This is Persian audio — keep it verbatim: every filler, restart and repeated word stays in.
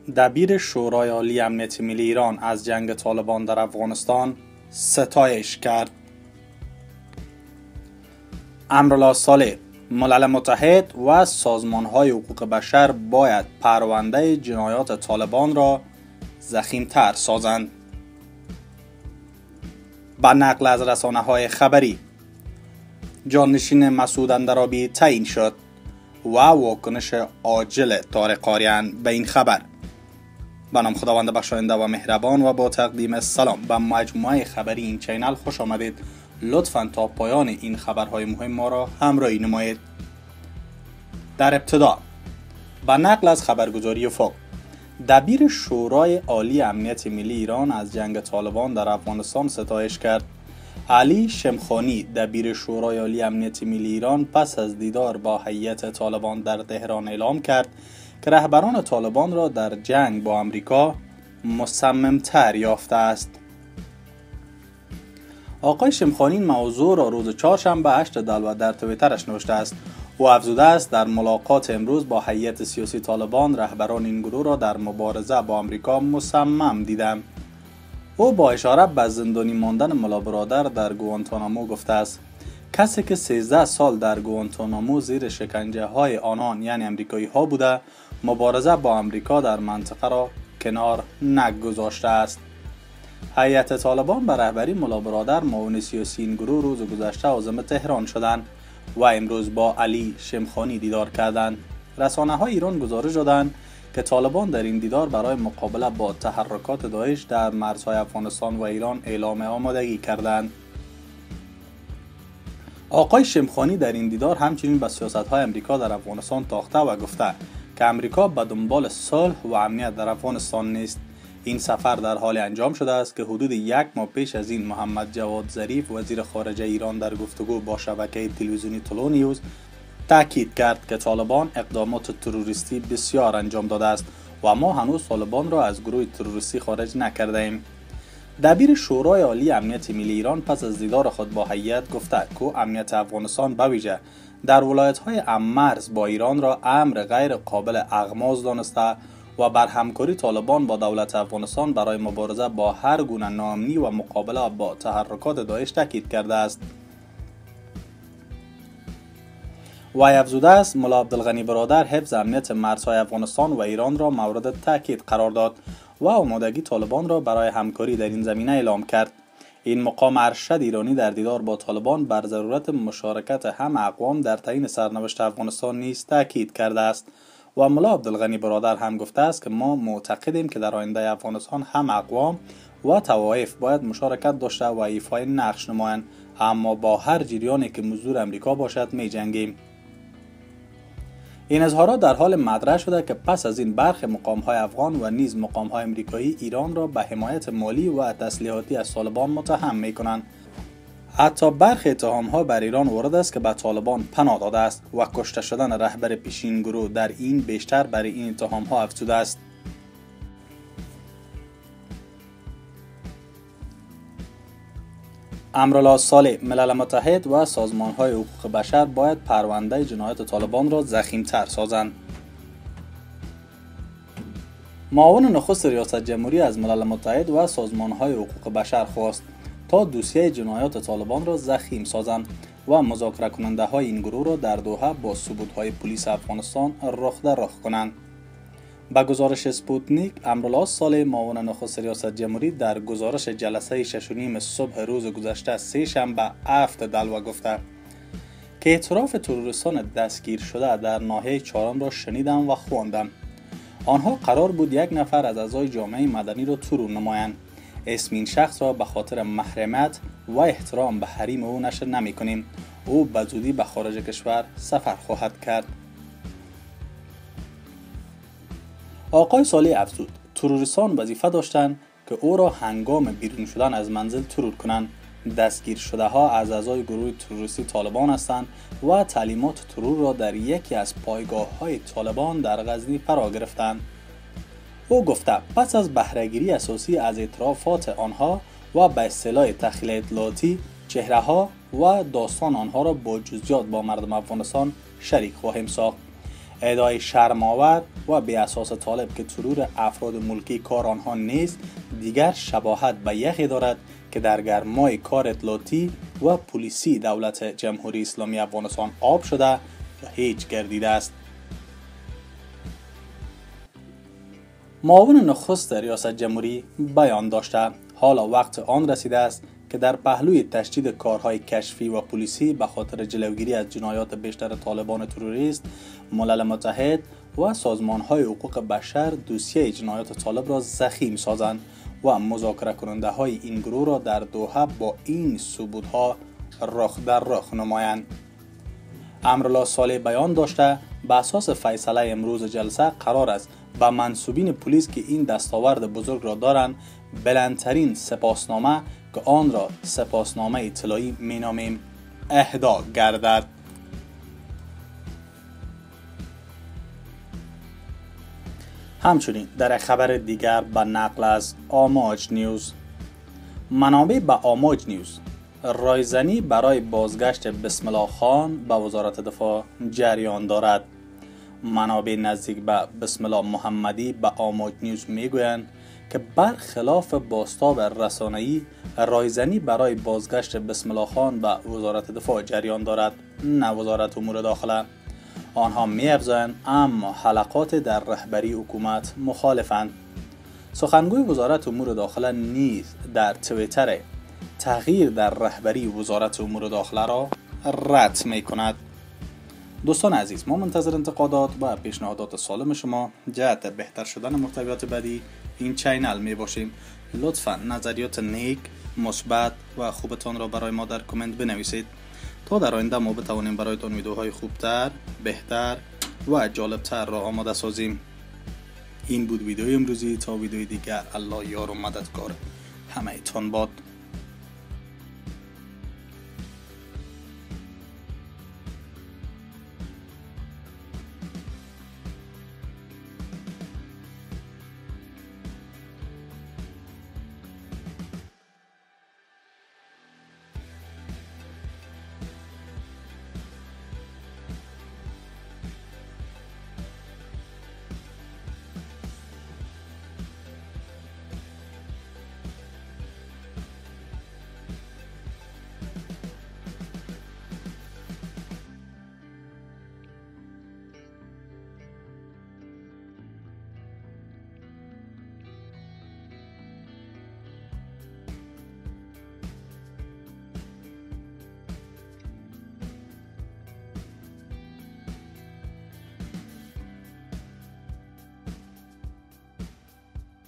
دبیر شورای عالی امنیت ملی ایران از جنگ طالبان در افغانستان ستایش کرد. امرالله صالح: ملل متحد و سازمان‌های حقوق بشر باید پرونده جنایات طالبان را ضخیم‌تر سازند. با نقل از رسانه‌های خبری، جانشین مسعود اندرابی تعیین شد و واکنش عاجل طارق قاریان به این خبر. به نام خداوند بخشاینده و مهربان و با تقدیم سلام به مجموعه خبری این چینل خوش آمدید. لطفاً تا پایان این خبرهای مهم ما را همراهی نمایید. در ابتدا به نقل از خبرگزاری افق، دبیر شورای عالی امنیت ملی ایران از جنگ طالبان در افغانستان ستایش کرد. علی شمخانی، دبیر شورای عالی امنیت ملی ایران، پس از دیدار با هیئت طالبان در تهران اعلام کرد که رهبران طالبان را در جنگ با آمریکا مصمم‌تر یافته است. آقای شمخانی این موضوع را روز چهارشنبه هشت دلو در توییترش نوشته است. او افزوده است در ملاقات امروز با هیئت سیاسی طالبان، رهبران این گروه را در مبارزه با آمریکا مصمم دیدم. او با اشاره به زندانی ماندن ملا برادر در گوانتانامو گفته است: کسی که سیزده سال در گوانتانامو زیر شکنجه های آنان یعنی امریکایی ها بوده، مبارزه با آمریکا در منطقه را کنار نگذاشته است. هیئت طالبان به رهبری ملا برادر معاون سیاسی این گروه روز گذشته عازم تهران شدند و امروز با علی شمخانی دیدار کردند. رسانه‌های ایران گزارش دادند که طالبان در این دیدار برای مقابله با تحرکات داعش در مرزهای افغانستان و ایران اعلام آمادگی کردند. آقای شمخانی در این دیدار همچنین به سیاست‌های امریکا در افغانستان تاخته و گفته که امریکا به دنبال صلح و امنیت در افغانستان نیست. این سفر در حال انجام شده است که حدود یک ماه پیش از این محمد جواد ظریف وزیر خارجه ایران در گفتگو با شبکه تلویزیونی طلوع نیوز تاکید کرد که طالبان اقدامات تروریستی بسیار انجام داده است و ما هنوز طالبان را از گروه تروریستی خارج نکرده ایم. دبیر شورای عالی امنیت ملی ایران پس از دیدار خود با هیئت گفته که امنیت افغانستان به ویژه در ولایت‌های هم‌مرز با ایران را امر غیر قابل اغماض دانسته و بر همکاری طالبان با دولت افغانستان برای مبارزه با هر گونه ناامنی و مقابله با تحرکات داعش تاکید کرده است. وی افزوده است ملا عبدالغنی برادر حفظ امنیت مرزهای افغانستان و ایران را مورد تاکید قرار داد و آمادگی طالبان را برای همکاری در این زمینه اعلام کرد. این مقام ارشد ایرانی در دیدار با طالبان بر ضرورت مشارکت همه اقوام در تعیین سرنوشت افغانستان نیز تاکید کرده است و ملا عبدالغنی برادر هم گفته است که ما معتقدیم که در آینده افغانستان هم اقوام و طوایف باید مشارکت داشته و ایفای نقش نمایند، اما با هر جریانی که مزدور امریکا باشد می جنگیم. این اظهارات در حال مطرح شده که پس از این برخی مقام‌های افغان و نیز مقام‌های امریکایی ایران را به حمایت مالی و تسلیحاتی از طالبان متهم می‌کنند. حتی برخی اتهام‌ها بر ایران وارد است که به طالبان پناه داده است و کشته شدن رهبر پیشین گروه در این بیشتر برای این اتهام‌ها افزوده است. امرالله صالح: ملل متحد و سازمان‌های حقوق بشر باید پرونده جنایات طالبان را ضخیم‌تر سازند. معاون نخست ریاست جمهوری از ملل متحد و سازمان‌های حقوق بشر خواست تا دوسیه جنایات طالبان را ضخیم سازند و مذاکره کننده های این گروه را در دوحه با ثبوت‌های پلیس افغانستان رخ در رخ کنند. با گزارش اسپوتنیک، امرالله صالح معاون نخست ریاست جمهوری در گزارش جلسه شش و نیم صبح روز گذشته سه شنبه هفت دلو گفته که اعتراف تروریستان دستگیر شده در ناحیه چهارم را شنیدم و خواندم. آنها قرار بود یک نفر از اعضای جامعه مدنی را ترور نمایند. اسم این شخص را به خاطر محرمیت و احترام به حریم او نشر نمی کنیم. او به زودی به خارج کشور سفر خواهد کرد. آقای صالح افزود تروریستان وظیفه داشتند که او را هنگام بیرون شدن از منزل ترور کنند. دستگیر شده ها از اعضای گروه تروریستی طالبان هستند و تعلیمات ترور را در یکی از پایگاه های طالبان در غزنی فرا گرفتند. او گفته پس از بهره‌گیری اساسی از اعترافات آنها و به اصطلاح تخلیه اطلاعاتی، چهره ها و داستان آنها را با جزئیات با مردم افغانستان شریک خواهیم ساخت. ادعای شرم‌آور و بی اساس طالب که ترور افراد ملکی کار آنها نیست دیگر شباهت به یخی دارد که در گرمای کار اطلاعاتی و پلیسی دولت جمهوری اسلامی افغانستان آب شده و هیچ گردیده است. معاون نخست ریاست جمهوری بیان داشته حالا وقت آن رسیده است که در پهلوی تشدید کارهای کشفی و پلیسی به خاطر جلوگیری از جنایات بیشتر طالبان تروریست، ملل متحد و سازمان‌های حقوق بشر دوسیه جنایات طالب را ضخیم سازند و مذاکره کننده های این گروه را در دوحه با این ثبوت‌ها رخ در رخ نمایند. امرالله صالح بیان داشته به اساس فیصله امروز جلسه قرار است به منصوبین پلیس که این دستاورد بزرگ را دارند بلندترین سپاسنامه که آن را سپاسنامه اطلاعی مینامیم اهدا گردد. همچنین در خبر دیگر به نقل از آماج نیوز، منابع به آماج نیوز، رایزنی برای بازگشت بسم الله خان به وزارت دفاع جریان دارد. منابع نزدیک به بسم الله محمدی به آماج نیوز میگویند که برخلاف بازتاب رسانه‌ای رایزنی برای بازگشت بسم الله خان به وزارت دفاع جریان دارد، نه وزارت امور داخله. آنها می‌افزایند اما حلقات در رهبری حکومت مخالفند. سخنگوی وزارت امور داخله نیز در توییتر تغییر در رهبری وزارت امور داخله را رد می‌کند. دوستان عزیز، ما منتظر انتقادات و پیشنهادات سالم شما جهت بهتر شدن محتویات بعدی این چینل می باشیم. لطفا نظریات نیک، مثبت و خوبتان را برای ما در کامنت بنویسید تا در آینده ما بتوانیم برایتان ویدیوهای خوبتر، بهتر و جالبتر را آماده سازیم. این بود ویدیوی امروزی. تا ویدیوی دیگر، الله یار و مددگار همه تان باد.